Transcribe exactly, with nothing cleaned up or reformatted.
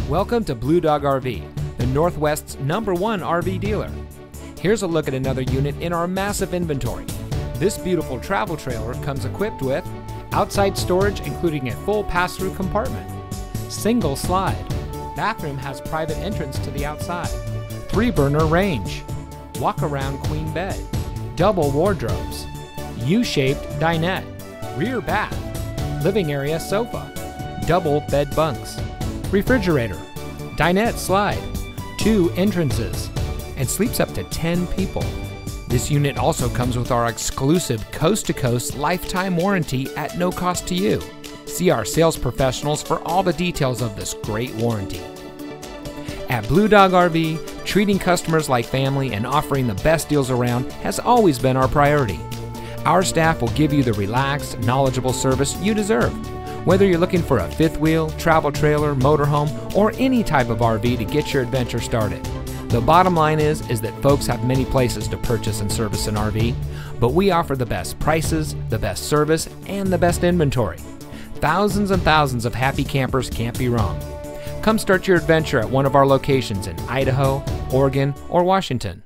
Welcome to Blue Dog R V, the Northwest's number one R V dealer. Here's a look at another unit in our massive inventory. This beautiful travel trailer comes equipped with outside storage including a full pass-through compartment, single slide, bathroom has private entrance to the outside, three burner range, walk-around queen bed, double wardrobes, U-shaped dinette, rear bath, living area sofa, double bed bunks, refrigerator, dinette slide, two entrances, and sleeps up to ten people. This unit also comes with our exclusive coast-to-coast lifetime warranty at no cost to you. See our sales professionals for all the details of this great warranty. At Blue Dog R V, treating customers like family and offering the best deals around has always been our priority. Our staff will give you the relaxed, knowledgeable service you deserve. Whether you're looking for a fifth wheel, travel trailer, motorhome, or any type of R V to get your adventure started. The bottom line is, is that folks have many places to purchase and service an R V, but we offer the best prices, the best service, and the best inventory. Thousands and thousands of happy campers can't be wrong. Come start your adventure at one of our locations in Idaho, Oregon, or Washington.